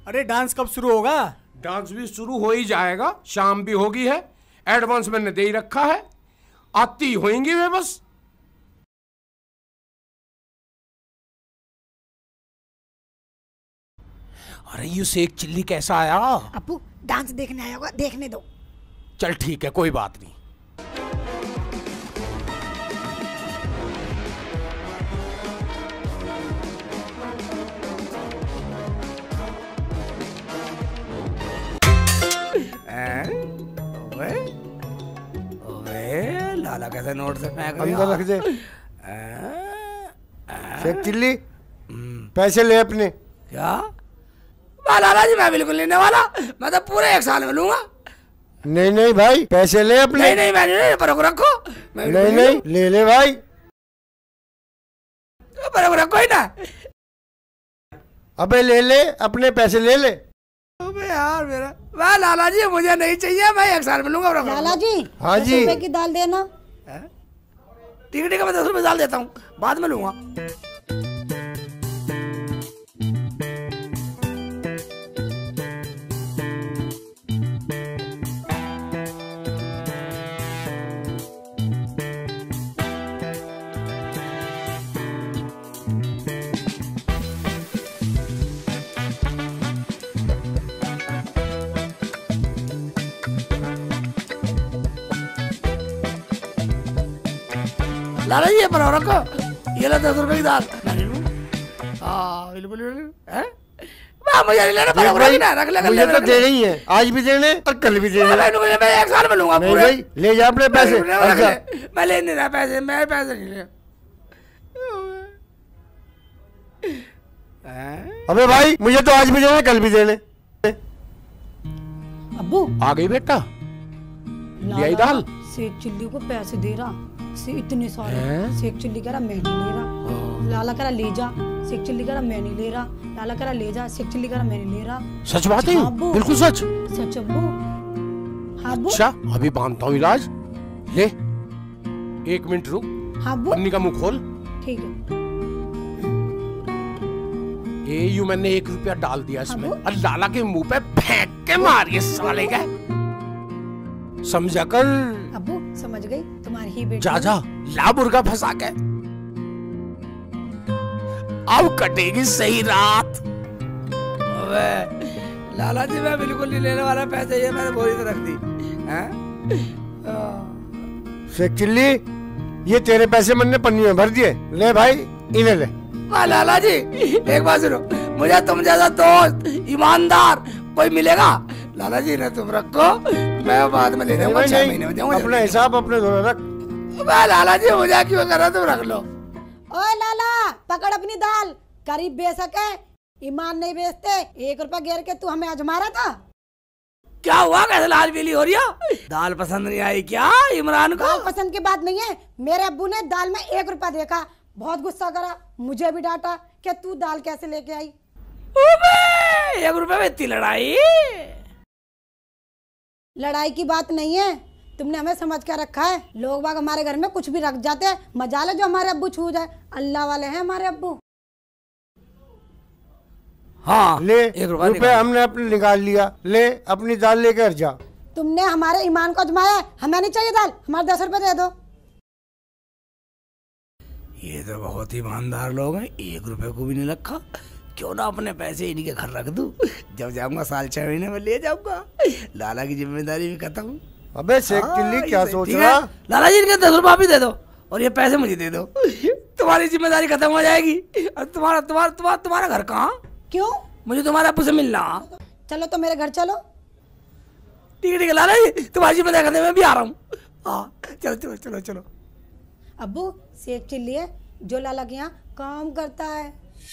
अरे डांस कब शुरू होगा? डांस भी शुरू हो ही जाएगा, शाम भी होगी है, एडवांस मैंने दे ही रखा है, आती होंगी वे बस। अरे ये शेख चिल्ली कैसा आया? अप्पू डांस देखने आया होगा, देखने दो। चल ठीक है, कोई बात नहीं। लाला कैसे नोट से फेंक अंदर रख दे। शेख चिल्ली पैसे ले अपने। क्या? लाला जी मैं बिल्कुल लेने वाला, मैं तो पूरे 1 साल में लूंगा। नहीं नहीं भाई पैसे ले अपने। नहीं नहीं मैं पर रखो। नहीं नहीं ले ले भाई, पर रखो ही ना। अबे ले ले अपने पैसे ले ले। अबे यार मेरा वाह लाला जी मुझे नहीं चाहिए, मैं 1 साल में लूंगा। लाला जी हाँ जी 10 रुपए की दाल देना। ठीक है मैं 10 रुपए दाल देता हूँ, बाद में लूंगा। लाला जी ये पर रखो, ये लो 10 रुपए की दाल। हाँ बिल्कुल है, मुझे नहीं लेना, रख ले। मुझे तो देने ही है, आज भी देने और कल भी देने। मैं 1 साल में लूंगा। नहीं भाई ले जा अपने पैसे। मैं ले नहीं रहा पैसे, मैं पैसे नहीं ले। अबे भाई मुझे तो आज भी देने कल भी देने। अब्बू आ गई बेटा, ले आई दाल। शेख चिल्ली को पैसे दे रहा से इतने सारे। शेख चिल्ली कह रहा मैं नहीं ले रहा, लाला कह रहा ले जा। शेख चिल्ली कह रहा मैं नहीं ले रहा, लाला कह रहा ले जा। शेख चिल्ली कह रहा मैं नहीं ले रहा। सच बात है, बिल्कुल सच। सच अब्बू। हाँ अब्बू। अच्छा अभी बांधता हूँ इलाज, ले 1 मिनट रुक। हाँ अब्बू पन्नी का मुंह खोल। ठीक है। ये यूं मैंने 1 रुपया डाल दिया इसमें और लाला के मुंह पे फेंक के मारिए साले का, समझा कर। अब्बू समझ गई, तुम्हारी ही बेटी। जा जा ला मुर्गा फंसा के, अब कटेगी सही रात। अबे लाला जी मैं बिल्कुल नहीं लेने वाला पैसे, ये मैंने बोरी तो रख दी। शेख चिल्ली ये तेरे पैसे मैंने पन्नी में भर दिए, ले भाई इन्हें ले। लाला जी एक बात सुनो, मुझे तुम जैसा दोस्त ईमानदार कोई मिलेगा? लाला जी ने तुम रखो, मैं बाद में ले जाऊंगा, 6 महीने में जाऊंगा। अपना हिसाब अपने दोनों रख। लाला जी मुझे क्यों कर रहा, तुम रख लो। ओए लाला पकड़ अपनी दाल, करीब बेच सके, ईमान नहीं बेचते। 1 रुपया गिर के तू हमें आजमा रहा था। क्या हुआ, कैसे लाल पीली हो रही है? दाल पसंद नहीं आई क्या इमरान को? दाल पसंद की बात नहीं है, मेरे अब्बू ने दाल में 1 रुपया देखा, बहुत गुस्सा करा, मुझे भी डांटा कि तू दाल कैसे लेके आई। 1 रुपये में इतनी लड़ाई? लड़ाई की बात नहीं है, तुमने हमें समझ कर रखा है। लोग बाग हमारे घर में कुछ भी रख जाते हैं, मजाल है जो हमारे अब्बू छू जाए। अल्लाह वाले हैं हमारे अब्बू। हाँ ले 1 रुपया हमने अपने निकाल लिया, ले अपनी दाल लेकर जा। तुमने हमारे ईमान को आजमाया है, हमें नहीं चाहिए दाल, हमारे 10 रुपए दे दो। ये तो बहुत ईमानदार लोग हैं, 1 रुपए को भी नहीं रखा। क्यों ना अपने पैसे इन्हीं के घर रख दूं, जब जाऊंगा साल 6 महीने में ले जाऊंगा, लाला की जिम्मेदारी भी खत्म। अबे शेख चिल्ली क्या सोच रहा? लाला जी इनके 10 रुपया भी दे दो और ये पैसे मुझे दे दो, तुम्हारी जिम्मेदारी खत्म हो जाएगी। और तुम्हारा घर कहाँ? क्यों? मुझे तुम्हारे अब्बू से मिलना। चलो तो मेरे घर चलो। ठीक है लाला जी, तुम्हारी जिम्मेदारी खत्म, मैं भी आ रहा हूँ। हाँ चलो चलो चलो चलो। अब्बू शेख चिल्ली है जो लाला के यहाँ काम करता है।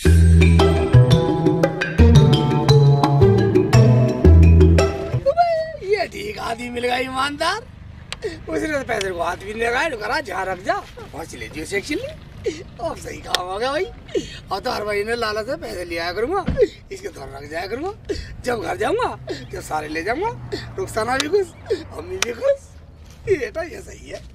ये ठीक आदमी मिल गया ईमानदार, उसने तो पैसे को हाथ भी नहीं लगाया, करा जहाँ रख जा वहाँ चले जियो शेख चिल्ली। अब सही काम हो गया भाई, अब तो हर महीने लाला से पैसे ले आया करूँगा, इसके घर रख जाया करूँगा, जब घर जाऊँगा तो सारे ले जाऊँगा, रुखसाना भी खुश, अम्मी भी खुश। बेटा ये सही है,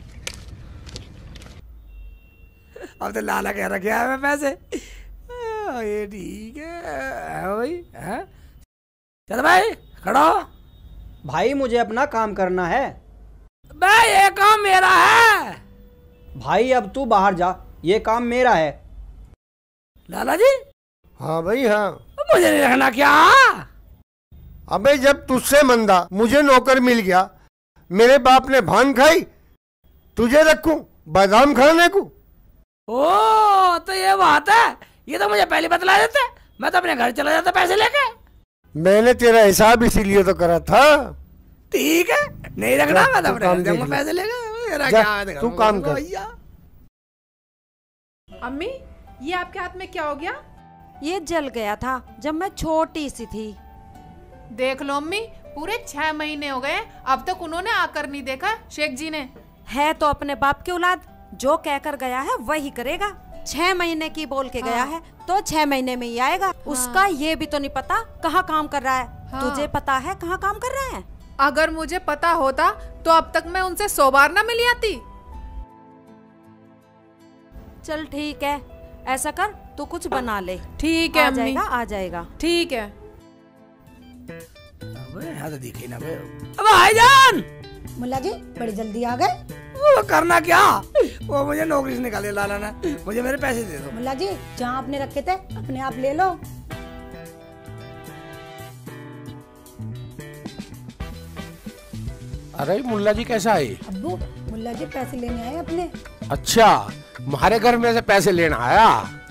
अब तो लाला कह रखे है पैसे, ये ठीक है भाई है। चल भाई खड़ा हो। भाई मुझे अपना काम करना है। भाई ये काम मेरा है। भाई अब तू बाहर जा, ये काम मेरा है। लाला जी। हाँ भाई हाँ। मुझे नहीं रखना क्या? अबे जब तुझसे मंदा मुझे नौकर मिल गया, मेरे बाप ने भान खाई, तुझे रखूं बादाम खाने को? ओ तो ये बात है, ये तो मुझे पहले बतला देते, मैं तो अपने घर चला जाता पैसे लेके। मैंने तेरा हिसाब इसीलिए तो करा था। ठीक है, नहीं रखना, मैं तो अपने घर जाऊंगा पैसे लेके। मेरा क्या है, तू काम कर। अम्मी ये आपके हाथ में क्या हो गया? ये जल गया था जब मैं छोटी सी थी। देख लो अम्मी, पूरे 6 महीने हो गए, अब तक उन्होंने आकर नहीं देखा शेख जी ने। है तो अपने बाप की औलाद, जो कहकर गया है वही करेगा। 6 महीने की बोल के गया है तो 6 महीने में ही आएगा। उसका ये भी तो नहीं पता कहाँ काम कर रहा है। तुझे पता है कहाँ काम कर रहा है? अगर मुझे पता होता तो अब तक मैं उनसे 100 बार ना मिली आती। चल ठीक है, ऐसा कर तू कुछ बना ले। ठीक है आ अम्मी। जाएगा, आ जाएगा। ठीक है। यहाँ तो दिखे ना भाईजान। मुल्ला जी बड़ी जल्दी आ गए। वो करना क्या, वो मुझे नौकरी से निकाले लाला ने, मुझे मेरे पैसे दे दो। मुल्ला जी जहाँ आपने रखे थे अपने आप ले लो। अरे मुल्ला जी कैसा है? अब्बू मुल्ला जी पैसे लेने आए अपने। अच्छा, हमारे घर में से पैसे लेना आया?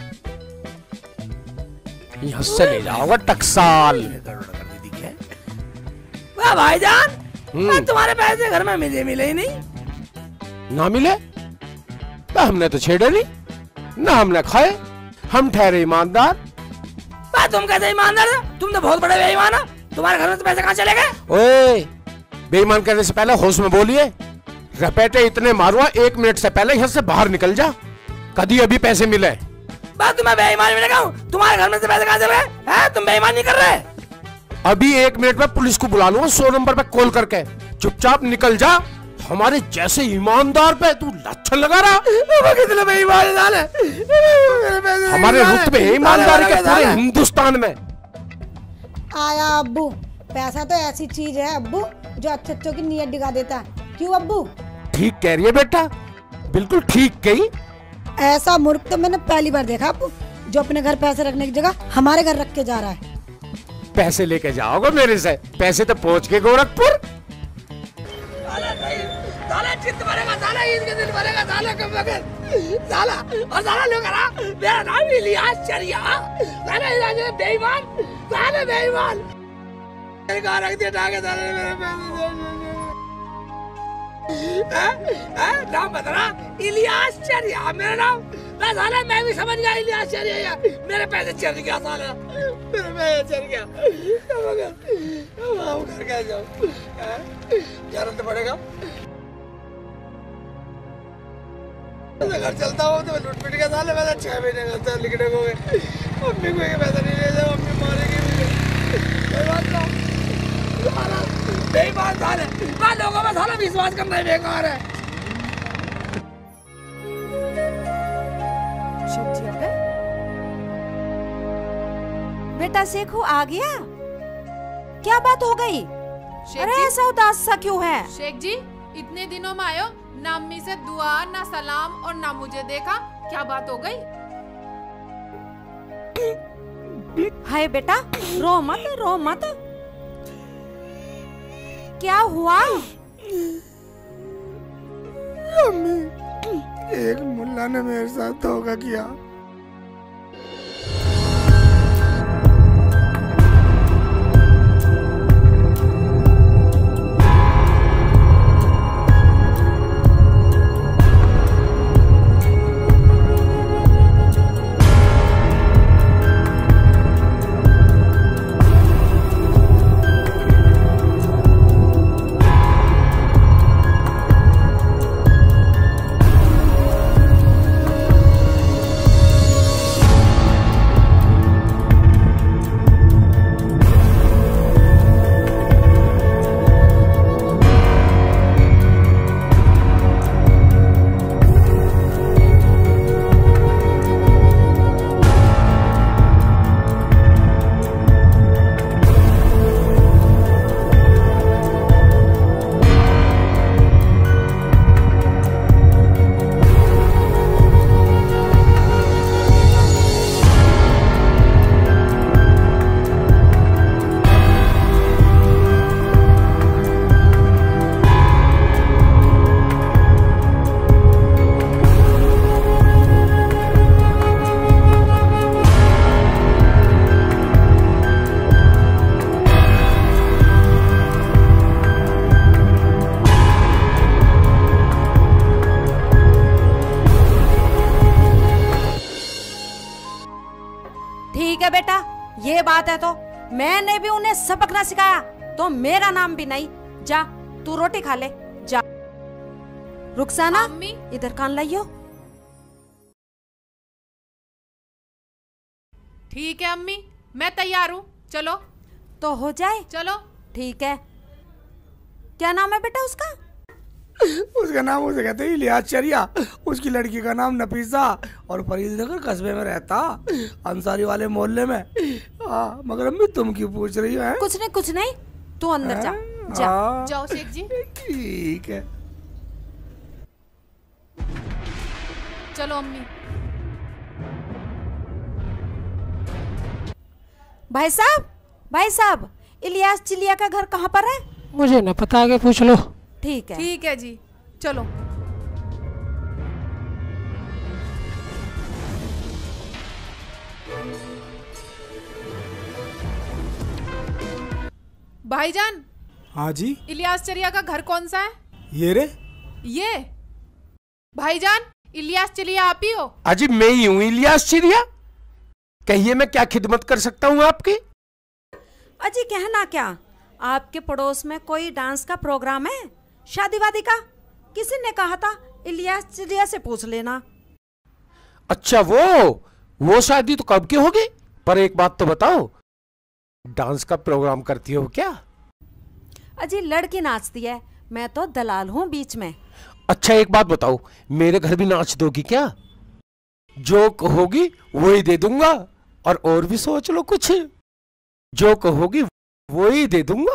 यहाँ से ले जाओगा टकसाल। वाह भाईजान, तुम्हारे पैसे घर में मुझे मिले ही नहीं। ना मिले तो हमने तो छेड़े नहीं, ना हमने खाए, हम ठहरे ईमानदार। तुम कैसे ईमानदार हो? तुम तो बहुत बड़े बेईमान हो। तुम्हारे घर में तो पैसे कहाँ चले गए? ओए, बेईमान करने से पहले होश में बोलिए। रपेटे इतने मारूंगा, 1 मिनट से पहले यहाँ से बाहर निकल जा। कभी अभी पैसे मिले। बात तुम्हें बेईमान मिलेगा। तुम्हारे घर में से पैसे कहाँ चले गए? हैं, तुम बेईमान नहीं कर रहे? अभी 1 मिनट में पुलिस को बुला लूंगा 100 नंबर पे कॉल करके। चुपचाप निकल जा। हमारे जैसे ईमानदार पे तू लच्छन लगा रहा। कितने बेईमान है? हमारे रुतबे ईमानदारी के पूरे हिंदुस्तान में। आया अब्बू, पैसा तो ऐसी चीज है अब्बू जो अच्छों की नीयत दिखा देता है। क्यों अब्बू? ठीक कह रही है बेटा, बिल्कुल ठीक कही। ऐसा मूर्ख तो मैंने पहली बार देखा अब्बू, जो अपने घर पैसे रखने की जगह हमारे घर रख के जा रहा है। पैसे लेके जाओगे मेरे से? पैसे तो पहुंच के गोरखपुर। साला चित्त भरेगा, साला इसके दिल भरेगा, साला कब बगैर साला और साला लोग रहा। मेरा नाम इलियास चरिया। साला इलाज बेईमान, साला बेईमान। मेरे घर रख दिया डाके, साले ने मेरे पैसे नाम बता, इलियास चरिया मेरा नाम। ना साला मैं भी समझ गया इलियास चरिया, मेरे पैसे चल गया साला, मेरे पैसे चल गया। अब घर कैसे जाऊँ? जाना तो पड़ेगा। घर चलता हूँ तो लूट पिट के साले पैसा 6 महीने का लिखने को गए। मम्मी को ये पैसा नहीं ले जाओ, मम्मी मारेगी मुझे। बेईमान साले, लोगों में साला विश्वास करना ही बेकार है। बेटा शेखू आ गया? क्या बात हो गई? अरे ऐसा उदास सा क्यों है? शेख जी इतने दिनों में आयो, ना अम्मी से दुआ ना सलाम और ना मुझे देखा, क्या बात हो गई? हाय बेटा, रो मत, रो मत। क्या हुआ? अम्मी, एक मुल्ला ने मेरे साथ धोखा किया। ठीक है बेटा, ये बात है तो मैंने भी उन्हें सबक ना सिखाया तो मेरा नाम भी नहीं। जा तू रोटी खा ले जा। रुखसाना अम्मी। इधर कान लाइयो। ठीक है अम्मी, मैं तैयार हूँ, चलो। तो हो जाए। चलो ठीक है। क्या नाम है बेटा उसका? उसका नाम उसे कहते हैं इलियास चरिया। उसकी लड़की का नाम नफीसा और फरीदनगर कस्बे में रहता, अंसारी वाले मोहल्ले में। मगर अम्मी तुम क्यों पूछ रही हो? कुछ नहीं, तू अंदर जा। जा जाओ शेख जी। ठीक है। चलो अम्मी। भाई साहब, इलियास चिलिया का घर कहाँ पर है? मुझे न पता, आगे पूछ लो। ठीक है। ठीक है जी, चलो। भाईजान। हाँ जी। इलियास चरिया का घर कौन सा है? ये रे। ये भाईजान, इलियास चरिया आप ही हो? अजी मैं ही हूँ इलियास चरिया। कहिए मैं क्या खिदमत कर सकता हूँ आपकी? अजी कहना क्या, आपके पड़ोस में कोई डांस का प्रोग्राम है, शादी वादी का? किसी ने कहा था इलियास चरिया से पूछ लेना। अच्छा वो शादी तो कब की होगी? पर एक बात तो बताओ, डांस का प्रोग्राम करती हो क्या? अजी लड़की नाचती है, मैं तो दलाल हूँ बीच में। अच्छा एक बात बताओ, मेरे घर भी नाच दोगी क्या? जो कहोगी वही दे दूंगा, और भी सोच लो कुछ। जो कहोगी वही दे दूंगा।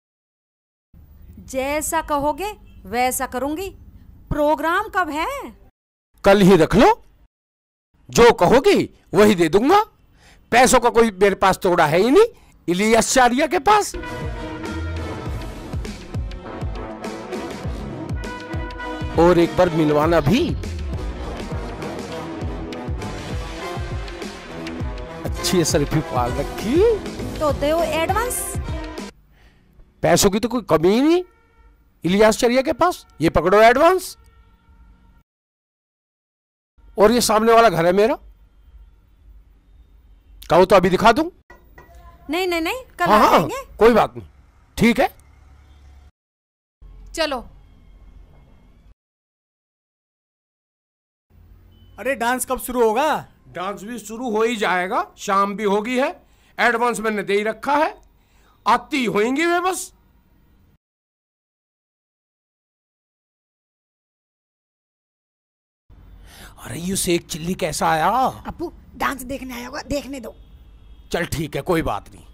जैसा कहोगे वैसा करूंगी। प्रोग्राम कब है? कल ही रख लो, जो कहोगी वही दे दूंगा। पैसों का कोई मेरे पास तोड़ा है ही नहीं, इलियास चरिया के पास। और एक बार मिलवाना भी। अच्छी सरफी पाल रखी। तो दो एडवांस। पैसों की तो कोई कमी ही नहीं इलियास चरिया के पास। ये पकड़ो एडवांस। और ये सामने वाला घर है मेरा, कहो तो अभी दिखा दूं। नहीं कल हाँ, आ जाएंगे। कोई बात नहीं, ठीक है। चलो। अरे डांस कब शुरू होगा? डांस भी शुरू हो ही जाएगा, शाम भी होगी है। एडवांस मैंने दे ही रखा है, आती होंगी वे बस। अरे यू शेख चिल्ली कैसा आया? अपू डांस देखने आया होगा, देखने दो। चल ठीक है, कोई बात नहीं।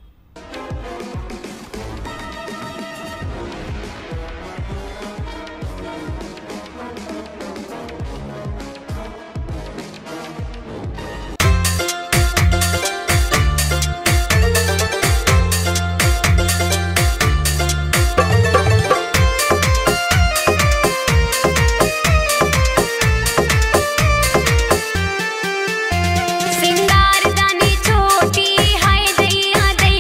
सिंगार दानी छोटी हाय दैया दैया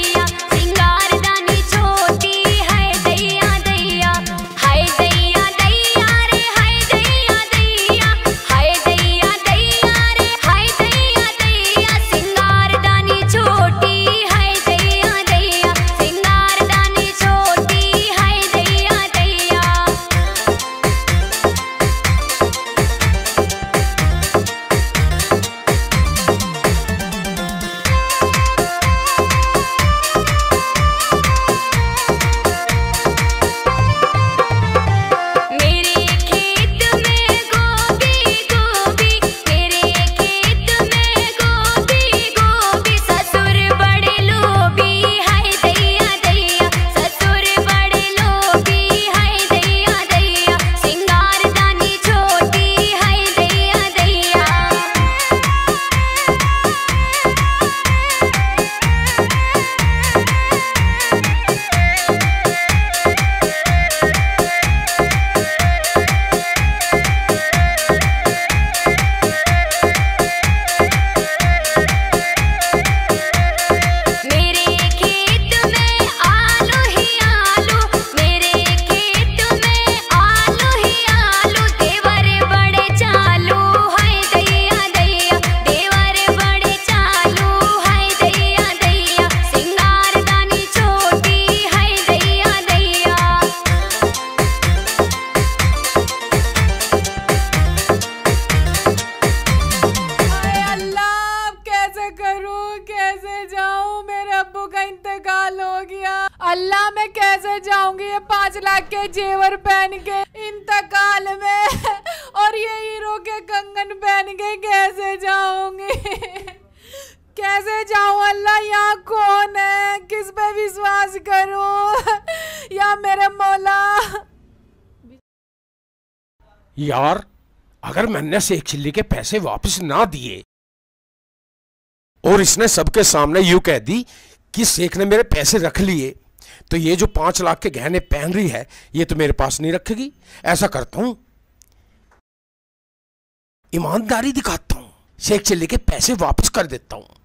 लाख के जेवर पहन के इंतकाल में और ये हीरो के कंगन पहन के कैसे जाऊंगी? कैसे जाऊं अल्लाह? यहाँ कौन है? किस पे विश्वास करूं? या मेरे मौला। यार अगर मैंने शेख चिल्ली के पैसे वापस ना दिए और इसने सबके सामने यूं कह दी कि शेख ने मेरे पैसे रख लिए, तो ये जो 5 लाख के गहने पहन रही है ये तो मेरे पास नहीं रखेगी। ऐसा करता हूं, ईमानदारी दिखाता हूं, शेख चिल्ली के पैसे वापस कर देता हूं।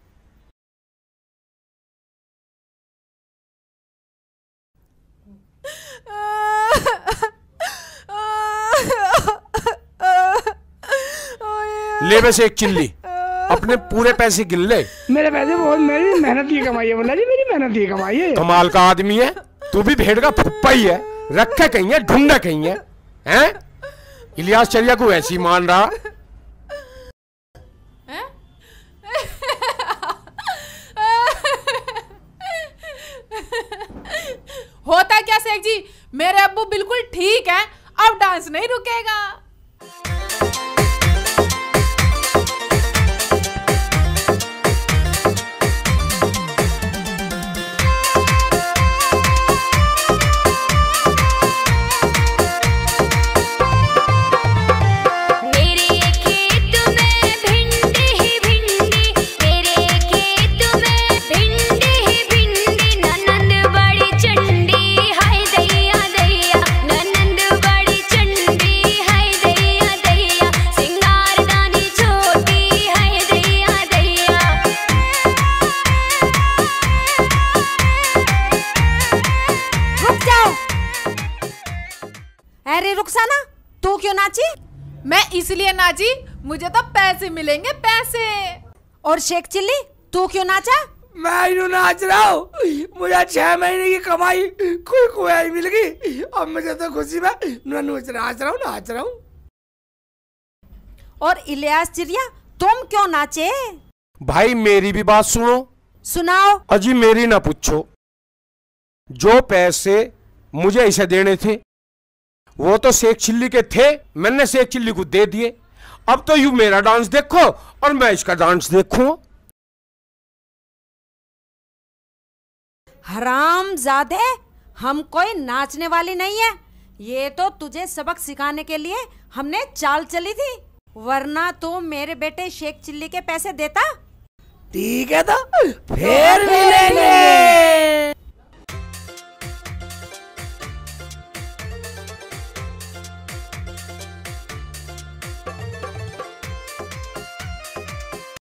ले वैसे एक चिल्ली अपने पूरे पैसे गिन ले। मेरे पैसे बहुत, मेरी मेहनत की कमाई है बोला जी, मेरी मेहनत की कमाई है। कमाल का आदमी है तू भी, भेड़ का फुप्पा ही है, रखे कहीं है ढूंढे कहीं है, हैं? इलियास चरिया को ऐसी मान रहा। होता क्या शेख जी, मेरे अब्बू बिल्कुल ठीक है, अब डांस नहीं रुकेगा। अरे रुखसाना, तू क्यों नाची? मैं इसलिए नाची, मुझे तो पैसे मिलेंगे, पैसे। और शेख चिल्ली तू क्यों नाचा? मैं यूं नाच रहा हूँ, मुझे 6 महीने की कमाई कोई मिल गई, अब मुझे तो खुशी में नाच रहा हूँ। और इलियास चिड़िया तुम क्यों नाचे? भाई मेरी भी बात सुनो। सुनाओ। अजी मेरी ना पूछो, जो पैसे मुझे इसे देने थे वो तो शेख चिल्ली के थे, मैंने शेख चिल्ली को दे दिए। अब तो यूं मेरा डांस देखो और मैं इसका डांस देखूं। हरामजादे, हम कोई नाचने वाली नहीं है, ये तो तुझे सबक सिखाने के लिए हमने चाल चली थी, वरना तू मेरे बेटे शेख चिल्ली के पैसे देता। ठीक है तो फिर मिलेंगे।